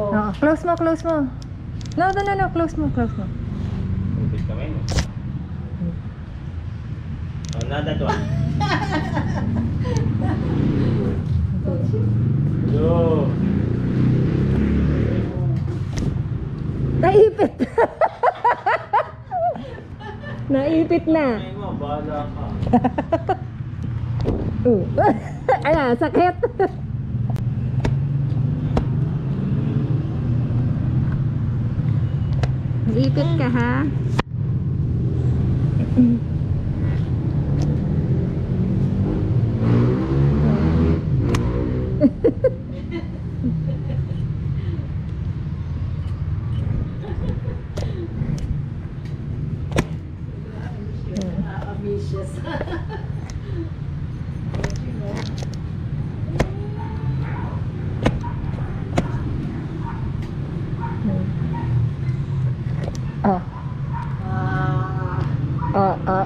Oo, close mo, close mo. No, no, no, no, close mo, close mo. Upit kamay mo. Oh, nada to. Yo. Naipit. Naipit na. Kamay mo, bahala ka. Ayan, sakit. Naipit ka ha. Ambitious. Oh. Oh, oh.